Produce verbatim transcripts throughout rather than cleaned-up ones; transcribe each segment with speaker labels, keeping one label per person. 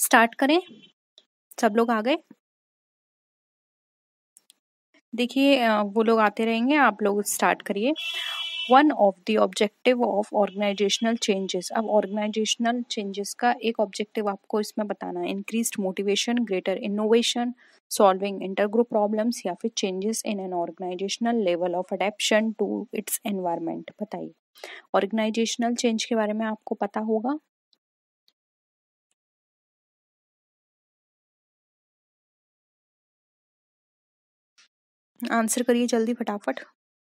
Speaker 1: Start करें? सब लोग आ गए? देखिए अ, वो लोग आते रहेंगे, आप लोग स्टार्ट करिए। One of the objective of organisational changes. अब ऑर्गेनाइजेशनल चेंजेस का एक ऑब्जेक्टिव आपको इसमें बताना है। Increased motivation, greater innovation, solving intergroup problems, या फिर changes in an organisational level of adaption to its environment. बताइए, ऑर्गेनाइजेशनल चेंज के बारे में आपको पता होगा? आंसर करिए जल्दी फटाफट।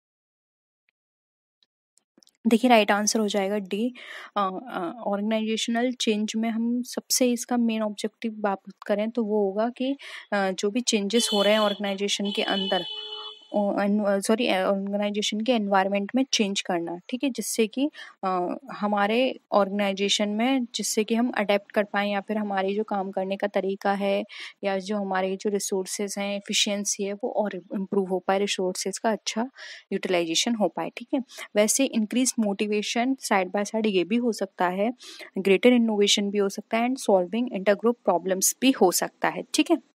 Speaker 1: देखिए राइट आंसर हो जाएगा डी। ऑर्गेनाइजेशनल चेंज में हम सबसे इसका मेन ऑब्जेक्टिव बात करें तो वो होगा कि अ, जो भी चेंजेस हो रहे हैं ऑर्गेनाइजेशन के अंदर, सॉरी ऑर्गेनाइजेशन के एनवायरनमेंट में चेंज करना, ठीक है, जिससे कि अ, हमारे ऑर्गेनाइजेशन में जिससे कि हम अडेप्ट कर पाएँ, या फिर हमारी जो काम करने का तरीका है या जो हमारे जो रिसोर्सेज हैं, एफिशिएंसी है, वो और इम्प्रूव हो पाए, रिसोर्सेज का अच्छा यूटिलाइजेशन हो पाए। ठीक है, वैसे increase motivation side by side ये भी हो सकता है, ग्रेटर इनोवेशन भी हो सकता है, एंड सॉल्विंग इंटरग्रुप प्रॉब्लम्स भी हो सकता है। ठीक है,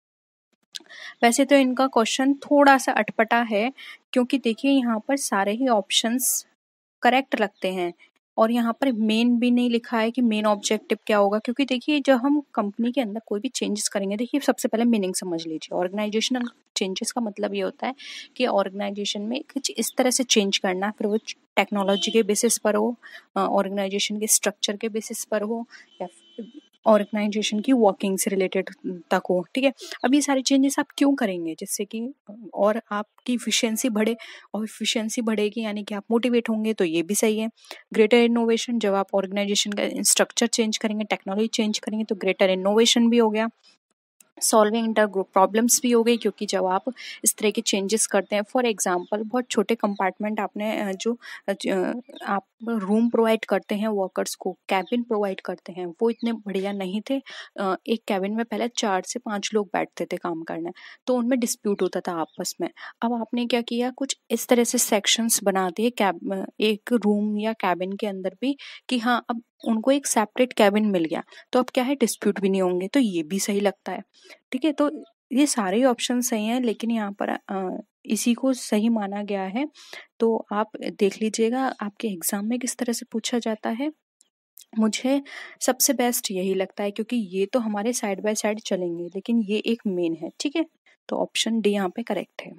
Speaker 1: वैसे तो इनका क्वेश्चन थोड़ा सा अटपटा है, क्योंकि देखिए यहाँ पर सारे ही ऑप्शंस करेक्ट लगते हैं, और यहाँ पर मेन भी नहीं लिखा है कि मेन ऑब्जेक्टिव क्या होगा। क्योंकि देखिए जब हम कंपनी के अंदर कोई भी चेंजेस करेंगे, देखिए सबसे पहले मीनिंग समझ लीजिए। ऑर्गेनाइजेशनल चेंजेस का मतलब ये होता है कि ऑर्गेनाइजेशन में कुछ इस तरह से चेंज करना, फिर वो टेक्नोलॉजी के बेसिस पर हो, ऑर्गेनाइजेशन के स्ट्रक्चर के बेसिस पर हो, या ऑर्गेनाइजेशन की वर्किंग से रिलेटेड तक हो। ठीक है, अब ये सारे चेंजेस आप क्यों करेंगे? जिससे कि और आपकी इफिशियंसी बढ़े, और इफिशियंसी बढ़ेगी यानी कि आप मोटिवेट होंगे, तो ये भी सही है। ग्रेटर इनोवेशन, जब आप ऑर्गेनाइजेशन का स्ट्रक्चर चेंज करेंगे, टेक्नोलॉजी चेंज करेंगे, तो ग्रेटर इनोवेशन भी हो गया। सॉल्विंग इंटर ग्रुप प्रॉब्लम्स भी हो गई, क्योंकि जब आप इस तरह के चेंजेस करते हैं, फॉर एग्जांपल बहुत छोटे कंपार्टमेंट आपने अ, जो अ, आप रूम प्रोवाइड करते हैं वर्कर्स को, कैबिन प्रोवाइड करते हैं, वो इतने बढ़िया नहीं थे। अ, एक कैबिन में पहले चार से पांच लोग बैठते थे काम करने, तो उनमें डिस्प्यूट होता था आपस में। अब आपने क्या किया, कुछ इस तरह से सेक्शंस बना दिए कैब एक रूम या कैबिन के अंदर भी, कि हाँ अब उनको एक सेपरेट कैबिन मिल गया, तो अब क्या है, डिस्प्यूट भी नहीं होंगे, तो ये भी सही लगता है। ठीक है, तो ये सारे ऑप्शन सही हैं, लेकिन यहाँ पर अ, इसी को सही माना गया है। तो आप देख लीजिएगा आपके एग्जाम में किस तरह से पूछा जाता है। मुझे सबसे बेस्ट यही लगता है, क्योंकि ये तो हमारे साइड बाय साइड चलेंगे, लेकिन ये एक मेन है। ठीक है, तो ऑप्शन डी यहाँ पे करेक्ट है।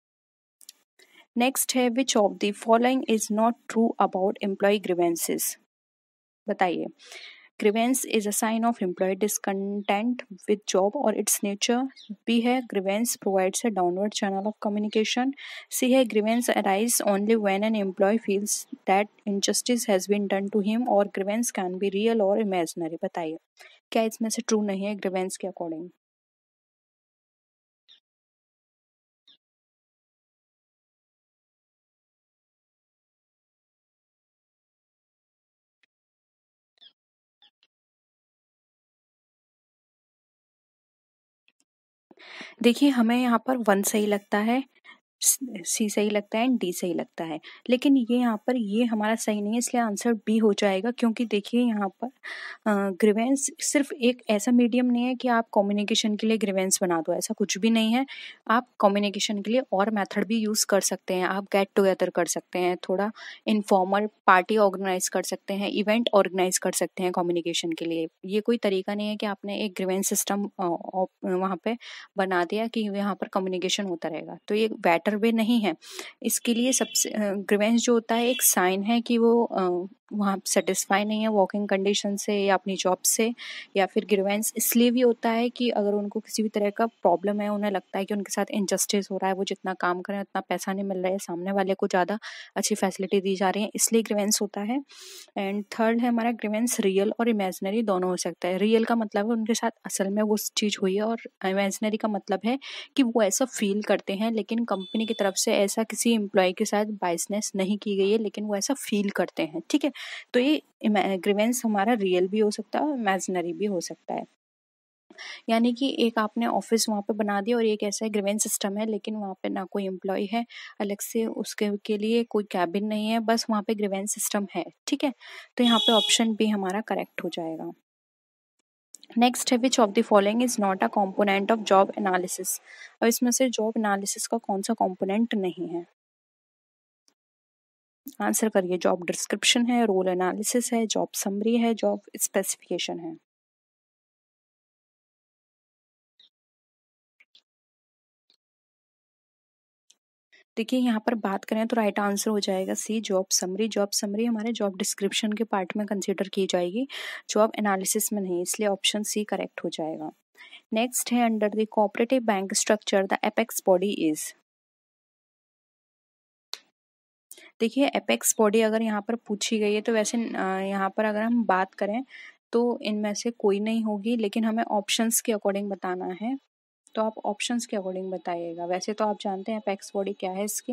Speaker 1: नेक्स्ट है, which of the following is not true about employ grievances. बताइए, grievance is a sign of employee discontent with job or its nature. B है, grievance provides a downward channel of communication. C है, grievance arise only when an employee feels that injustice has been done to him, or grievance can be real or imaginary. बताइए, क्या इसमें से true नहीं है grievance के according? देखिए हमें यहाँ पर वन सही लगता है, सी सही लगता है, एंड डी सही लगता है, लेकिन ये यहाँ पर ये हमारा सही नहीं है, इसलिए आंसर बी हो जाएगा। क्योंकि देखिए यहाँ पर ग्रीवेंस सिर्फ एक ऐसा मीडियम नहीं है कि आप कम्युनिकेशन के लिए ग्रीवेंस बना दो, ऐसा कुछ भी नहीं है। आप कम्युनिकेशन के लिए और मेथड भी यूज़ कर सकते हैं, आप गेट टुगेदर कर सकते हैं, थोड़ा इनफॉर्मल पार्टी ऑर्गेनाइज कर सकते हैं, इवेंट ऑर्गेनाइज कर सकते हैं कम्युनिकेशन के लिए। ये कोई तरीका नहीं है कि आपने एक ग्रीवेंस सिस्टम वहाँ पे बना दिया कि यहाँ पर कम्युनिकेशन होता रहेगा, तो ये बेटर वे नहीं है। इसके लिए सबसे ग्रीवेंस जो होता है एक साइन है कि वो अ, वहाँ सेटिस्फाई नहीं है वर्किंग कंडीशन से या अपनी जॉब से, या फिर ग्रीवेंस इसलिए भी होता है कि अगर उनको किसी भी तरह का प्रॉब्लम है, उन्हें लगता है कि उनके साथ इनजस्टिस हो रहा है, वो जितना काम करें उतना पैसा नहीं मिल रहा है, सामने वाले को ज़्यादा अच्छी फैसिलिटी दी जा रही है, इसलिए ग्रीवेंस होता है। एंड थर्ड है हमारा, ग्रीवेंस रियल और इमेजिनरी दोनों हो सकता है। रियल का मतलब है उनके साथ असल में वो चीज़ हुई है, और इमेजिनरी का मतलब है कि वो ऐसा फील करते हैं, लेकिन कंपनी की तरफ से ऐसा किसी एम्प्लॉय के साथ बाइसनेस नहीं की गई है, लेकिन वो ऐसा फील करते हैं। ठीक है, तो ये ग्रीवेंस हमारा रियल भी हो सकता है और इमेजिनरी भी हो सकता है। यानी कि एक आपने ऑफिस वहाँ पे बना दिया और एक ऐसा ग्रीवेंस सिस्टम है, लेकिन वहाँ पे ना कोई एम्प्लॉय है अलग से, उसके के लिए कोई कैबिन नहीं है, बस वहाँ पे ग्रीवेंस सिस्टम है। ठीक है, तो यहाँ पे ऑप्शन बी हमारा करेक्ट हो जाएगा। नेक्स्ट है which of the following is not a component of job analysis. अब इसमें से जॉब एनालिसिस का कौन सा कॉम्पोनेंट नहीं है? आंसर करिए। जॉब डिस्क्रिप्शन है, रोल एनालिसिस है, जॉब समरी है, जॉब स्पेसिफिकेशन है। देखिए यहाँ पर बात करें तो राइट आंसर हो जाएगा C, job summary. Job summary हमारे जॉब डिस्क्रिप्शन के पार्ट में कंसीडर की जाएगी, जॉब एनालिसिस में नहीं, इसलिए ऑप्शन सी करेक्ट हो जाएगा। नेक्स्ट है under the cooperative bank structure the apex body is. देखिए एपेक्स बॉडी अगर यहाँ पर पूछी गई है तो वैसे यहाँ पर अगर हम बात करें तो इनमें से कोई नहीं होगी, लेकिन हमें ऑप्शंस के अकॉर्डिंग बताना है, तो आप ऑप्शंस के अकॉर्डिंग बताइएगा। वैसे तो आप जानते हैं एपेक्स बॉडी क्या है इसकी,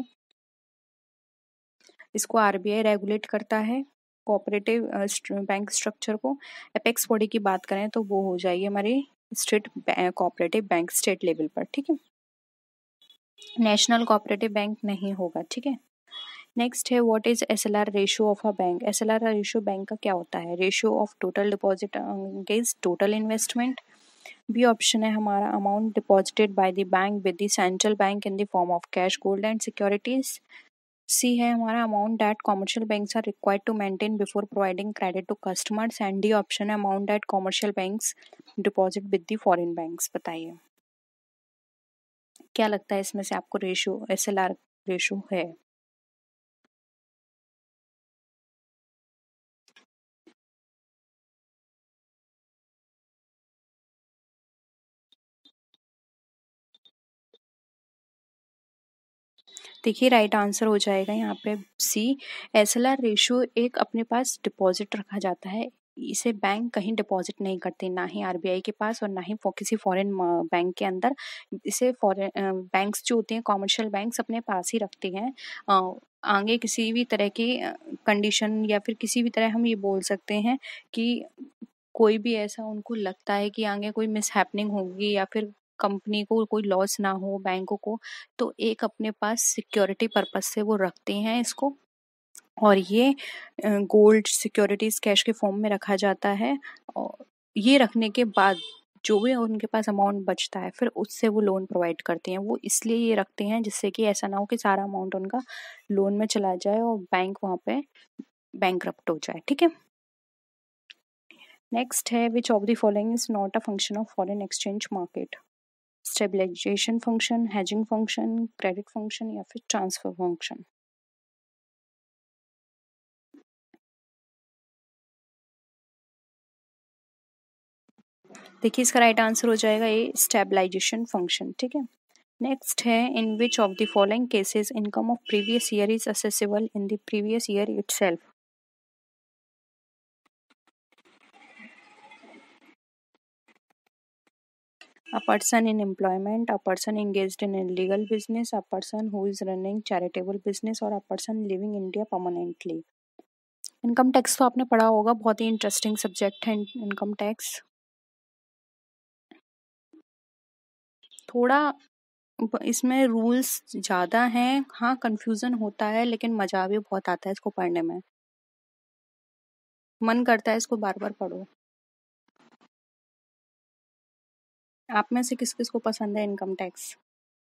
Speaker 1: इसको आरबीआई रेगुलेट करता है कोऑपरेटिव बैंक स्ट्रक्चर को। एपेक्स बॉडी की बात करें तो वो हो जाएगी हमारी state cooperative bank state level पर, ठीक है। नेशनल कोऑपरेटिव बैंक नहीं होगा, ठीक है। नेक्स्ट है what is SLR ratio of a bank. SLR ratio bank का क्या होता है? Ratio of total deposit against total investment. B option है हमारा amount deposited by the bank with the central bank in the form of cash, gold and securities. C है हमारा amount that commercial banks are required to maintain before providing credit to customers. And D option है amount that commercial banks deposit with the foreign banks. बताइए क्या लगता है इसमें से आपको रेशियो एसएलआर रेशियो है? देखिए राइट आंसर हो जाएगा यहाँ पे सी, एसएलआर रेशियो एक अपने पास डिपॉजिट रखा जाता है, इसे बैंक कहीं डिपॉजिट नहीं करते, ना ही आरबीआई के पास और ना ही किसी फॉरेन बैंक के अंदर। इसे फॉरेन बैंक्स जो होते हैं कॉमर्शियल बैंक्स अपने पास ही रखते हैं। आगे किसी भी तरह की कंडीशन या फिर किसी भी तरह हम ये बोल सकते हैं कि कोई भी ऐसा उनको लगता है कि आगे कोई मिसहैपनिंग होगी या फिर कंपनी को कोई लॉस ना हो, बैंकों को, तो एक अपने पास सिक्योरिटी पर्पज से वो रखते हैं इसको। और ये गोल्ड सिक्योरिटीज कैश के फॉर्म में रखा जाता है, और ये रखने के बाद जो भी उनके पास अमाउंट बचता है फिर उससे वो लोन प्रोवाइड करते हैं। वो इसलिए ये रखते हैं जिससे कि ऐसा ना हो कि सारा अमाउंट उनका लोन में चला जाए और बैंक वहाँ पे बैंकरप्ट हो जाए, ठीक है। नेक्स्ट है which of the following is not a function of foreign exchange market. Stabilization function, hedging function, credit function या फिर ट्रांसफर फंक्शन। देखिए इसका राइट आंसर हो जाएगा ये स्टेबलाइजेशन फंक्शन, ठीक है। नेक्स्ट है in which of the following cases income of previous year is assessable in the previous year itself. A person in employment, a person engaged in illegal business, a person who is running charitable business और a person living India permanently। Income tax तो आपने पढ़ा होगा, बहुत ही interesting subject है income tax. थोड़ा इसमें रूल्स ज़्यादा हैं, हाँ कंफ्यूजन होता है, लेकिन मज़ा भी बहुत आता है इसको पढ़ने में, मन करता है इसको बार बार पढ़ो। आप में से किस किस को पसंद है इनकम टैक्स?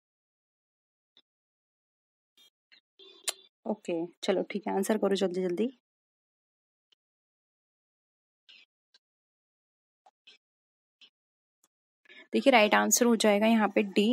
Speaker 1: ओके चलो ठीक है, आंसर करो जल्दी जल्दी। देखिए राइट आंसर हो जाएगा यहाँ पे डी।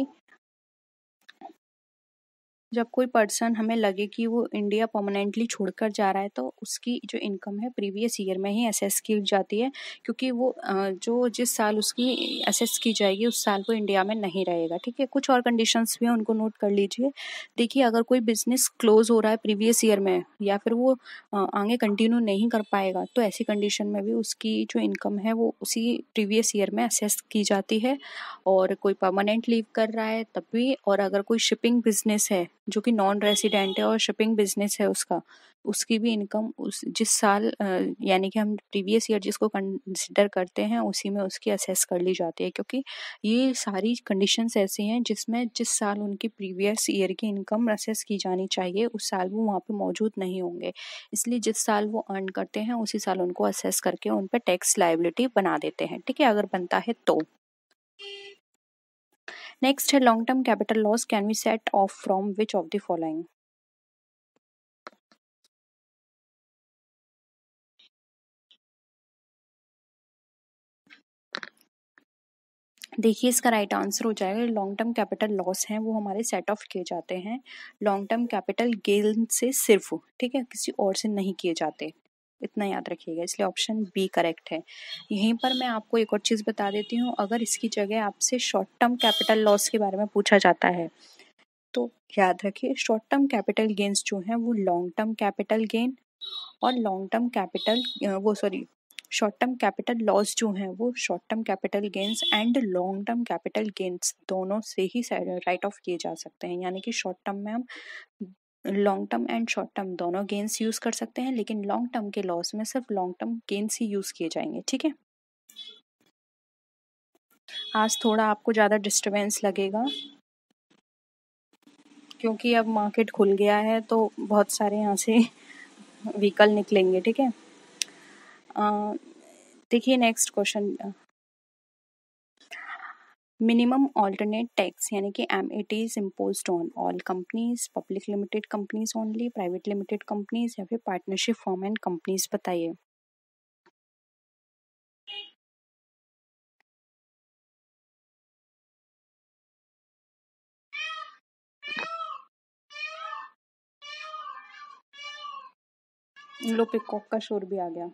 Speaker 1: जब कोई पर्सन हमें लगे कि वो इंडिया परमानेंटली छोड़कर जा रहा है तो उसकी जो इनकम है प्रीवियस ईयर में ही असेस की जाती है, क्योंकि वो अ, जो जिस साल उसकी असेस की जाएगी उस साल वो इंडिया में नहीं रहेगा, ठीक है। कुछ और कंडीशंस भी हैं, उनको नोट कर लीजिए। देखिए अगर कोई बिजनेस क्लोज हो रहा है प्रीवियस ईयर में या फिर वो अ, आगे कंटिन्यू नहीं कर पाएगा तो ऐसी कंडीशन में भी उसकी जो इनकम है वो उसी प्रीवियस ईयर में असेस की जाती है। और कोई परमानेंट लीव कर रहा है तब भी, और अगर कोई शिपिंग बिजनेस है जो कि नॉन रेसिडेंट है और शिपिंग बिजनेस है उसका, उसकी भी इनकम उस जिस साल अ, यानी कि हम प्रीवियस ईयर जिसको कंसिडर करते हैं उसी में उसकी असेस कर ली जाती है, क्योंकि ये सारी कंडीशंस ऐसी हैं जिसमें जिस साल उनकी प्रीवियस ईयर की इनकम असेस की जानी चाहिए उस साल वो वहाँ पे मौजूद नहीं होंगे, इसलिए जिस साल वो अर्न करते हैं उसी साल उनको असेस करके उन पे टैक्स लायबिलिटी बना देते हैं, ठीक है, अगर बनता है तो। नेक्स्ट है long term capital loss can be set off from which of the following. देखिए इसका राइट आंसर हो जाएगा लॉन्ग टर्म कैपिटल लॉस हैं वो हमारे सेट ऑफ किए जाते हैं लॉन्ग टर्म कैपिटल गेन से सिर्फ, ठीक है, किसी और से नहीं किए जाते, इतना याद रखिएगा, इसलिए ऑप्शन बी करेक्ट है। यहीं पर मैं आपको एक और चीज़ बता देती हूँ, अगर इसकी जगह आपसे शॉर्ट टर्म कैपिटल लॉस के बारे में पूछा जाता है तो याद रखिए शॉर्ट टर्म कैपिटल गेन्स जो हैं वो लॉन्ग टर्म कैपिटल गेन और लॉन्ग टर्म कैपिटल वो sorry short term capital loss जो हैं वो short term capital gains and long term capital gains दोनों से ही राइट ऑफ किए जा सकते हैं, यानी कि शॉर्ट टर्म में हम long term and short term दोनों गेन्स यूज कर सकते हैं, लेकिन लॉन्ग टर्म के लॉस में सिर्फ लॉन्ग टर्म गेन्स ही यूज किए जाएंगे, ठीक है। आज थोड़ा आपको ज़्यादा डिस्टरबेंस लगेगा क्योंकि अब मार्केट खुल गया है तो बहुत सारे यहाँ से व्हीकल निकलेंगे, ठीक है। देखिए next question, minimum alternate tax यानी कि M A T is imposed on all companies, public limited companies only, private limited companies या फिर पार्टनरशिप फॉर्म एंड कंपनीज, बताइए। लो पिकॉक का शोर भी आ गया।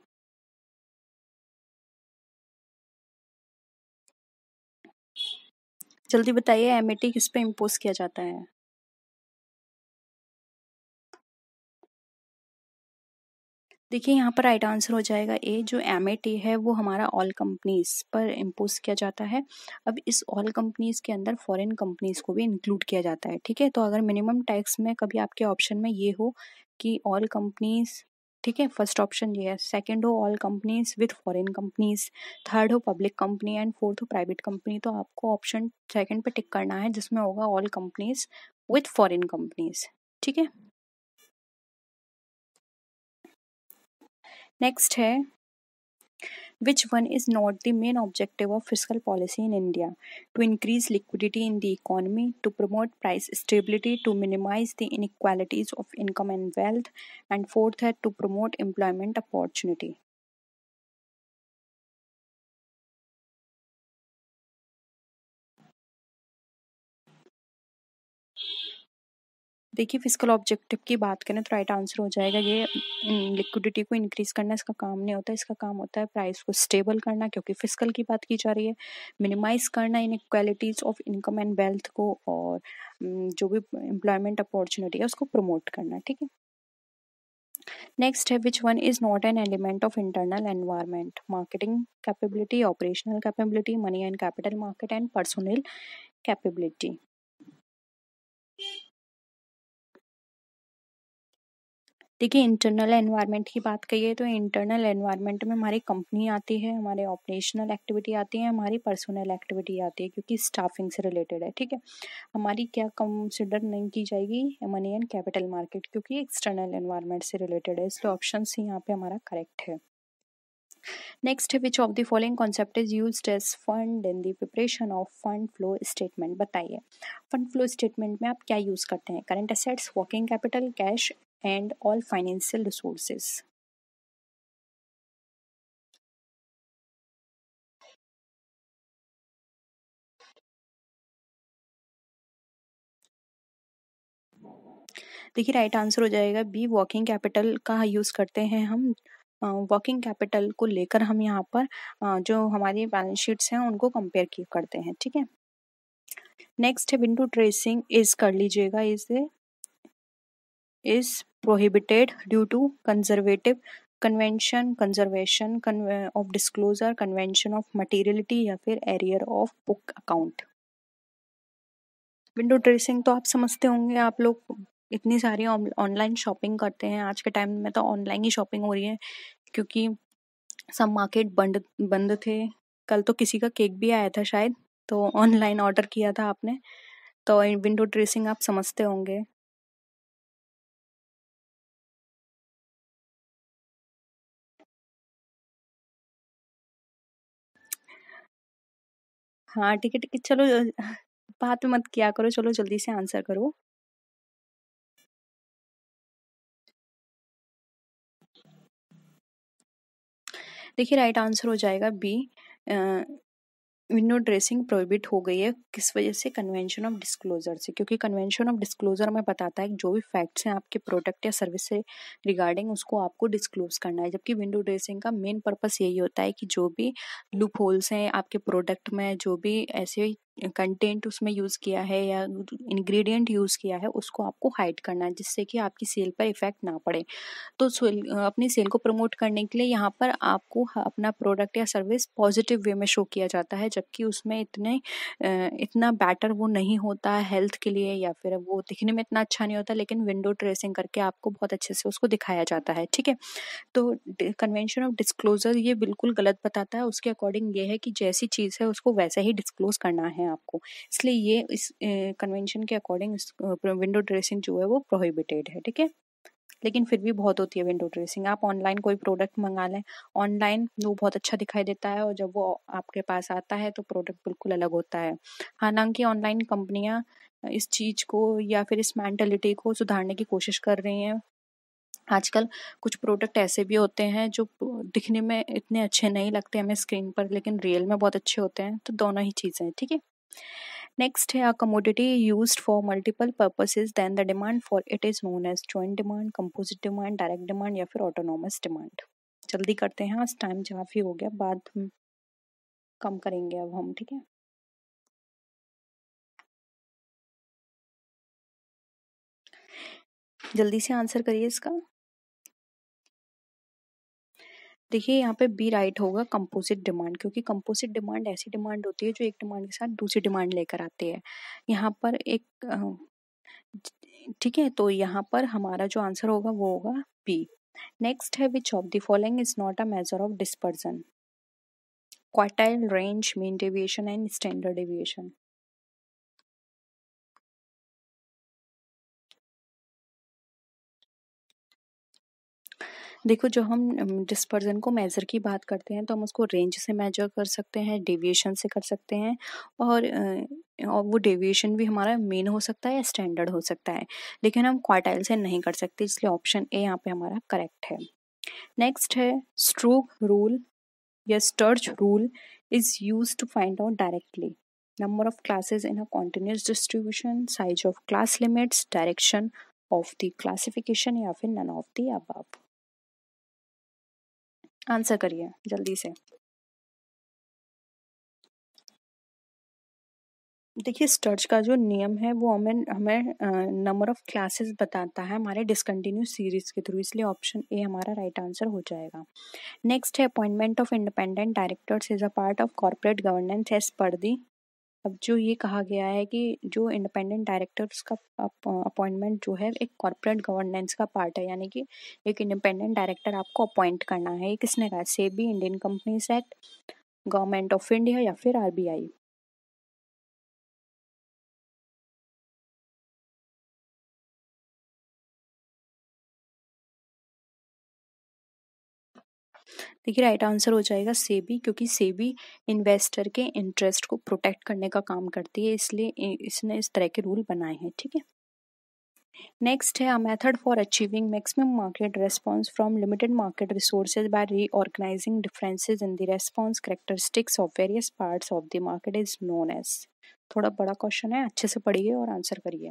Speaker 1: जल्दी बताइए एम ए टी किस पे इम्पोज किया जाता है। देखिए यहाँ पर राइट आंसर हो जाएगा ए, जो एम ए टी है वो हमारा ऑल कंपनीज पर इम्पोज किया जाता है। अब इस ऑल कंपनीज के अंदर फॉरेन कंपनीज को भी इंक्लूड किया जाता है, ठीक है। तो अगर मिनिमम टैक्स में कभी आपके ऑप्शन में ये हो कि ऑल कंपनीज, ठीक है, फर्स्ट ऑप्शन ये है, सेकंड हो all companies with foreign companies, third हो पब्लिक कंपनी एंड फोर्थ हो प्राइवेट कंपनी, तो आपको ऑप्शन सेकंड पे टिक करना है जिसमें होगा all companies with foreign companies, ठीक है। नेक्स्ट है which one is not the main objective of fiscal policy in India? To increase liquidity in the economy, to promote price stability, to minimize the inequalities of income and wealth, and fourth है to promote employment opportunity. देखिए physical objective की बात करें तो right answer हो जाएगा ये, liquidity को इंक्रीज करना इसका काम नहीं होता, इसका काम होता है प्राइस को स्टेबल करना, क्योंकि फिजिकल की बात की जा रही है, मिनिमाइज करना inequalities of income and wealth को, और जो भी एम्प्लॉयमेंट अपॉर्चुनिटी है उसको प्रमोट करना, ठीक है। नेक्स्ट है which one is not an element of internal environment? Marketing capability, operational capability, money and capital market and personal capability. देखिए इंटरनल एनवायरनमेंट की बात करिए तो इंटरनल एनवायरनमेंट में हमारी कंपनी आती है, हमारे ऑपरेशनल एक्टिविटी आती है, हमारी पर्सनल एक्टिविटी आती है, क्योंकि स्टाफिंग से रिलेटेड है, ठीक है। हमारी क्या कंसिडर नहीं की जाएगी, मनी एंड कैपिटल मार्केट, क्योंकि एक्सटर्नल एनवायरनमेंट से रिलेटेड है, इसलिए ऑप्शन सी यहाँ पे हमारा करेक्ट है। नेक्स्ट है which of the following concept is used as fund in the preparation of fund flow statement, बताइए। फंड फ्लो स्टेटमेंट में आप क्या यूज करते हैं? Current assets, working capital, cash and all financial resources. देखिए right answer हो जाएगा B, working capital का यूज करते हैं हम। वर्किंग कैपिटल को लेकर हम यहाँ पर अ, जो हमारी बैलेंस शीट्स हैं उनको कंपेयर की करते हैं, ठीक है। नेक्स्ट है विंडो ट्रेसिंग इज, कर लीजिएगा, is is prohibited due to conservative convention, conservation of disclosure, convention of materiality या फिर arrear of book account. Window dressing तो आप समझते होंगे, आप लोग इतनी सारी ऑनलाइन शॉपिंग करते हैं। आज के टाइम में तो ऑनलाइन ही शॉपिंग हो रही है, क्योंकि सब मार्केट बंद बंद थे। कल तो किसी का केक भी आया था शायद, तो ऑनलाइन ऑर्डर किया था आपने, तो विंडो ड्रेसिंग आप समझते होंगे। हाँ ठीक है ठीक है, चलो बात मत किया करो, चलो जल्दी से आंसर करो। देखिए राइट आंसर हो जाएगा बी। विंडो ड्रेसिंग प्रोहिबिट हो गई है, किस वजह से? कन्वेंशन ऑफ डिस्क्लोजर से। क्योंकि कन्वेंशन ऑफ डिस्क्लोजर में बताता है कि जो भी फैक्ट्स हैं आपके प्रोडक्ट या सर्विस से रिगार्डिंग, उसको आपको डिस्क्लोज करना है। जबकि विंडो ड्रेसिंग का मेन पर्पस यही होता है कि जो भी लूप होल्स हैं आपके प्रोडक्ट में, जो भी ऐसे कंटेंट उसमें यूज़ किया है या इंग्रेडिएंट यूज़ किया है, उसको आपको हाइड करना है, जिससे कि आपकी सेल पर इफेक्ट ना पड़े। तो सेल अपनी सेल को प्रमोट करने के लिए यहाँ पर आपको ह- अपना प्रोडक्ट या सर्विस पॉजिटिव वे में शो किया जाता है, जबकि उसमें इतने अ, इतना बेटर वो नहीं होता है हेल्थ के लिए, या फिर वो दिखने में इतना अच्छा नहीं होता, लेकिन विंडो ट्रेसिंग करके आपको बहुत अच्छे से उसको दिखाया जाता है। ठीक है, तो कन्वेंशन ऑफ डिस्क्लोजर ये बिल्कुल गलत बताता है। उसके अकॉर्डिंग ये है कि जैसी चीज़ है उसको वैसा ही डिस्क्लोज करना है आपको, इसलिए ये इस कन्वेंशन के अकॉर्डिंग विंडो ड्रेसिंग जो है वो प्रोहिबिटेड है। ठीक है, लेकिन फिर भी बहुत होती है विंडो ड्रेसिंग। आप ऑनलाइन कोई प्रोडक्ट मंगा लें, ऑनलाइन वो बहुत अच्छा दिखाई देता है, और जब वो आपके पास आता है तो प्रोडक्ट बिल्कुल अलग होता है। हालांकि ऑनलाइन कंपनियां इस चीज़ को या फिर इस मेंटलिटी को सुधारने की कोशिश कर रही हैं। आजकल कुछ प्रोडक्ट ऐसे भी होते हैं जो दिखने में इतने अच्छे नहीं लगते हमें स्क्रीन पर, लेकिन रियल में बहुत अच्छे होते हैं। तो दोनों ही चीज़ें हैं। ठीक है, नेक्स्ट है, a commodity used for multiple purposes then the demand for it is known as joint demand, composite demand, direct demand या फिर ऑटोनोमस डिमांड। जल्दी करते हैं, आज टाइम काफी हो गया, बाद हम कम करेंगे अब हम। ठीक है, जल्दी से आंसर करिए इसका। देखिए यहाँ पे बी राइट होगा, कंपोजिट डिमांड, क्योंकि कंपोजिट डिमांड ऐसी डिमांड होती है जो एक डिमांड के साथ दूसरी डिमांड लेकर आती है। यहाँ पर एक अ, ठीक है, तो यहाँ पर हमारा जो आंसर होगा वो होगा बी। नेक्स्ट है, which of the following is not a measure of dispersion? Quartile, range, mean deviation and standard deviation. देखो, जो हम डिस्पर्जन को मेजर की बात करते हैं तो हम उसको रेंज से मेजर कर सकते हैं, डेविएशन से कर सकते हैं, और अ, और वो डेविएशन भी हमारा मीन हो सकता है या स्टैंडर्ड हो सकता है, लेकिन हम क्वार्टाइल से नहीं कर सकते, इसलिए ऑप्शन ए यहाँ पे हमारा करेक्ट है। नेक्स्ट है, स्ट्रोक रूल या Sturges rule is used to find out directly number of classes in a continuous distribution, size of class limits, direction of the classification, या फिर none of the above। Answer करिए जल्दी से। देखिए, स्टर्च का जो नियम है वो हमें हमें नंबर ऑफ क्लासेस बताता है हमारे डिसकंटिन्यूस सीरीज के थ्रू, इसलिए ऑप्शन ए हमारा राइट आंसर हो जाएगा। नेक्स्ट है, appointment of independent directors is a part of corporate governance as per the. अब जो ये कहा गया है कि जो इंडिपेंडेंट डायरेक्टर्स का अपॉइंटमेंट जो है एक कॉर्पोरेट गवर्नेंस का पार्ट है, यानी कि एक इंडिपेंडेंट डायरेक्टर आपको अपॉइंट करना है, ये किसने कहा? SEBI, Indian companies act, government of India या फिर आरबीआई। देखिए राइट आंसर हो जाएगा सेबी, क्योंकि सेबी इन्वेस्टर के इंटरेस्ट को प्रोटेक्ट करने का काम करती है, इसलिए इ- इसने इस तरह के रूल बनाए हैं। ठीक है, नेक्स्ट है, a method for achieving maximum market response from limited market resources by reorganizing differences in the response characteristics of various parts of the market is known as. थोड़ा बड़ा क्वेश्चन है, अच्छे से पढ़िए और आंसर करिए।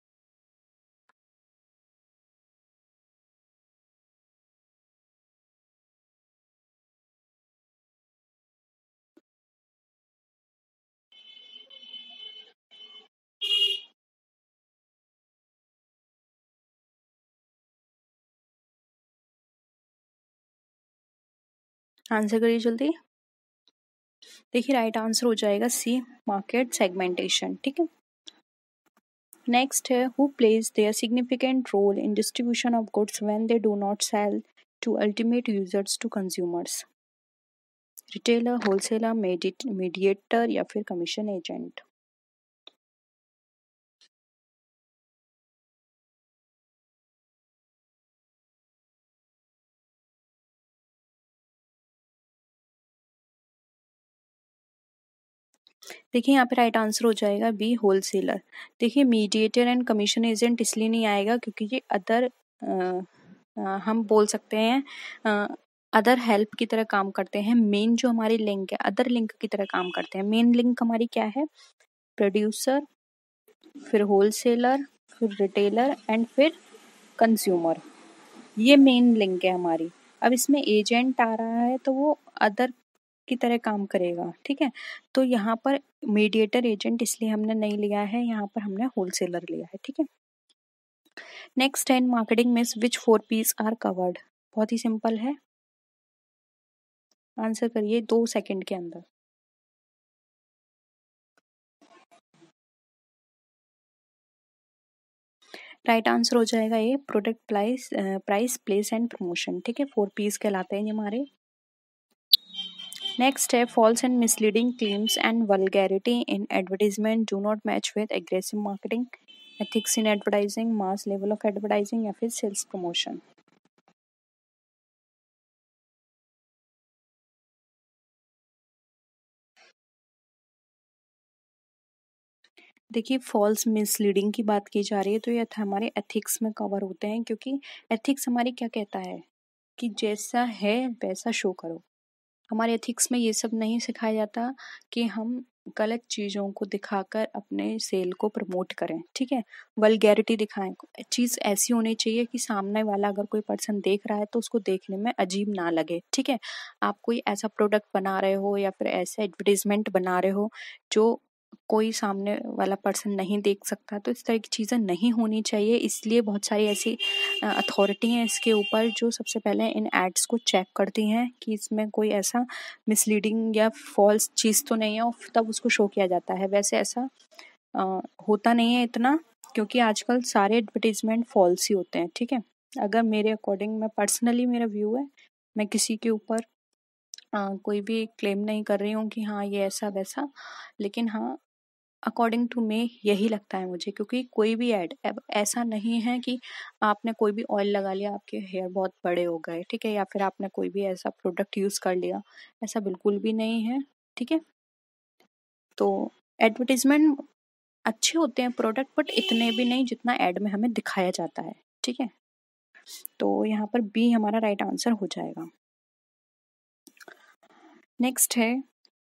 Speaker 1: आंसर करिए जल्दी। देखिए राइट आंसर हो जाएगा सी, मार्केट सेगमेंटेशन। ठीक है, नेक्स्ट है who plays their significant role in distribution of goods when they do not sell to ultimate users to consumers, retailer, wholesaler, mediator या फिर कमीशन एजेंट। देखिए यहाँ पे राइट आंसर हो जाएगा बी, होलसेलर। देखिए मीडिएटर एंड कमीशन एजेंट इसलिए नहीं आएगा क्योंकि ये अदर हम बोल सकते हैं अदर हेल्प की तरह काम करते हैं। मेन जो हमारी लिंक है अदर लिंक की तरह काम करते हैं। मेन लिंक हमारी क्या है? प्रोड्यूसर, फिर होलसेलर, फिर रिटेलर एंड फिर कंज्यूमर। ये मेन लिंक है हमारी। अब इसमें एजेंट आ रहा है तो वो अदर की तरह काम करेगा, ठीक है। तो यहाँ पर मीडिएटर एजेंट इसलिए हमने नहीं लिया है, यहाँ पर हमने होलसेलर लिया है, ठीक है। नेक्स्ट है इन मार्केटिंग में which four Ps are covered. बहुत ही सिंपल है, आंसर करिए दो सेकंड के अंदर। राइट right आंसर हो जाएगा ये, product, price price place and promotion, ठीक है। फोर पीस कहलाते हैं ये हमारे। नेक्स्ट है false and misleading claims and vulgarity in advertisement do not match with aggressive marketing, ethics in advertising, mass level of advertising या फिर सेल्स प्रमोशन। देखिए फॉल्स मिसलीडिंग की बात की जा रही है तो ये हमारे एथिक्स में कवर होते हैं, क्योंकि एथिक्स हमारी क्या कहता है कि जैसा है वैसा शो करो। हमारे एथिक्स में ये सब नहीं सिखाया जाता कि हम गलत चीज़ों को दिखाकर अपने सेल को प्रमोट करें, ठीक है। वल्गैरिटी दिखाएं, चीज़ ऐसी होनी चाहिए कि सामने वाला अगर कोई पर्सन देख रहा है तो उसको देखने में अजीब ना लगे, ठीक है। आप कोई ऐसा प्रोडक्ट बना रहे हो या फिर ऐसा एडवर्टीजमेंट बना रहे हो जो कोई सामने वाला पर्सन नहीं देख सकता, तो इस तरह की चीज़ें नहीं होनी चाहिए। इसलिए बहुत सारी ऐसी अथॉरिटी हैं इसके ऊपर जो सबसे पहले इन एड्स को चेक करती हैं कि इसमें कोई ऐसा मिसलीडिंग या फॉल्स चीज़ तो नहीं है और तब उसको शो किया जाता है। वैसे ऐसा आ, होता नहीं है इतना, क्योंकि आजकल सारे एडवर्टीजमेंट फॉल्स ही होते हैं, ठीक है। अगर मेरे अकॉर्डिंग, मैं पर्सनली, मेरा व्यू है, मैं किसी के ऊपर कोई भी क्लेम नहीं कर रही हूँ कि हाँ ये ऐसा वैसा, लेकिन हाँ अकॉर्डिंग टू मी यही लगता है मुझे, क्योंकि कोई भी ऐड ऐसा नहीं है कि आपने कोई भी ऑयल लगा लिया आपके हेयर बहुत बड़े हो गए, ठीक है, या फिर आपने कोई भी ऐसा प्रोडक्ट यूज़ कर लिया, ऐसा बिल्कुल भी नहीं है, ठीक है। तो एडवर्टीजमेंट अच्छे होते हैं प्रोडक्ट, बट इतने भी नहीं जितना एड में हमें दिखाया जाता है, ठीक है। तो यहाँ पर बी हमारा राइट आंसर हो जाएगा। नेक्स्ट है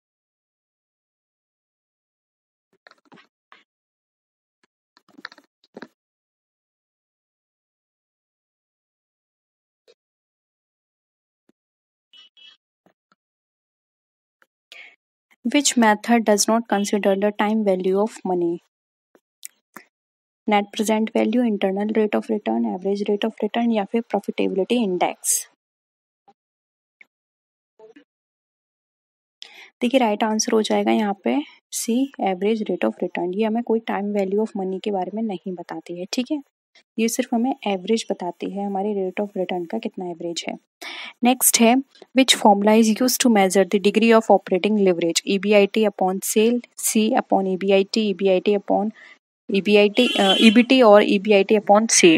Speaker 1: which method does not consider the time value of money? Net present value, internal rate of return, average rate of return या फिर प्रॉफिटेबिलिटी इंडेक्स। देखिए राइट आंसर हो जाएगा यहाँ पे C, average rate of return. ये हमें कोई टाइम वैल्यू ऑफ मनी के बारे में नहीं बताती है, ठीक है। ये सिर्फ हमें एवरेज बताती है, हमारे रेट ऑफ रिटर्न का कितना एवरेज है। नेक्स्ट है which formula is use to measure the degree of operating leverage, EBIT upon sale, C upon EBIT, EBIT upon EBIT, EBT और ईबीआईटी अपॉन सी।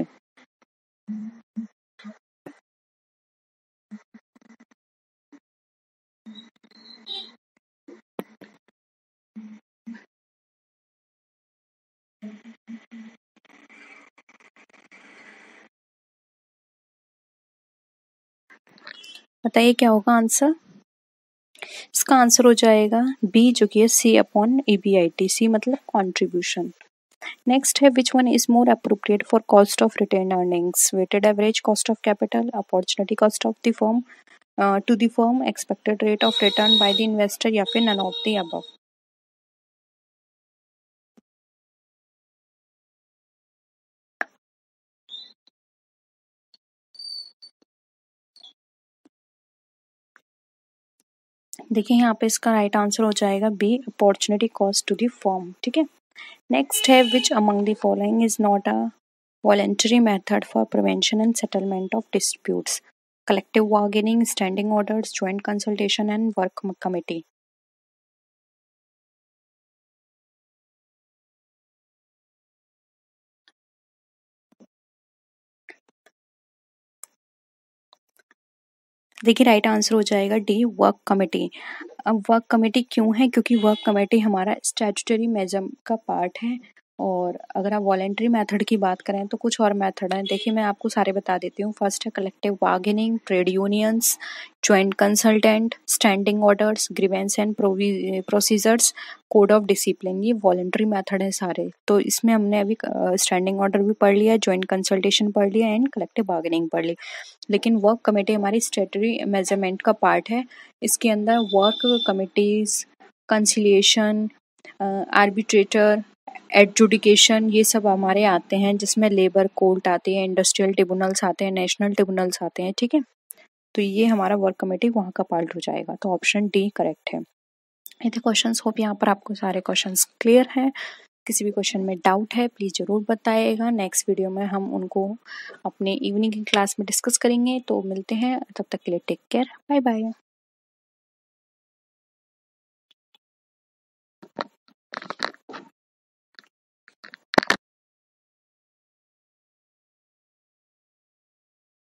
Speaker 1: बताइए क्या होगा आंसर। इसका आंसर हो जाएगा बी, जो कि है सी अपॉन ईबीआईटी। सी मतलब कंट्रीब्यूशन। नेक्स्ट है which one is more appropriate for cost of retain earnings, weighted average cost of capital, opportunity cost of the firm to the firm, expected rate of return by the investor या फिर none of the above. देखिए यहाँ पे इसका right answer हो जाएगा B, opportunity cost to the firm, ठीक है। नेक्स्ट है which among the following is not a voluntary method for prevention and settlement of disputes? Collective bargaining, standing orders, joint consultation and work committee. देखिए right answer हो जाएगा D work committee. अब work committee क्यों है? क्योंकि work committee हमारा statutory measure का part है। और अगर आप वॉलेंट्री मेथड की बात करें तो कुछ और मेथड हैं। देखिए मैं आपको सारे बता देती हूँ। फर्स्ट है collective bargaining, trade unions, joint consultant, standing orders, grievance and procedures, code of discipline. ये वॉलेंट्री मेथड है सारे। तो इसमें हमने अभी स्टैंडिंग ऑर्डर भी पढ़ लिया, ज्वाइंट कंसल्टेशन पढ़ लिया एंड कलेक्टिव बार्गेनिंग पढ़ ली। लेकिन वर्क कमेटी हमारी स्टैट्यूटरी मेजरमेंट का पार्ट है। इसके अंदर work committees, conciliation, arbitrator, adjudication ये सब हमारे आते हैं, जिसमें लेबर कोर्ट आती है, इंडस्ट्रियल ट्रिब्यूनल्स आते हैं, नेशनल ट्रिब्यूनल्स आते हैं। ठीक है, तो ये हमारा वर्क कमेटी वहाँ का पार्ट हो जाएगा। तो ऑप्शन डी करेक्ट है। ये थे क्वेश्चंस। होप यहाँ पर आपको सारे क्वेश्चंस क्लियर हैं। किसी भी क्वेश्चन में डाउट है प्लीज़ ज़रूर बताइएगा। नेक्स्ट वीडियो में हम उनको अपने इवनिंग की क्लास में डिस्कस करेंगे। तो मिलते हैं, तब तक के लिए टेक केयर, बाय बाय।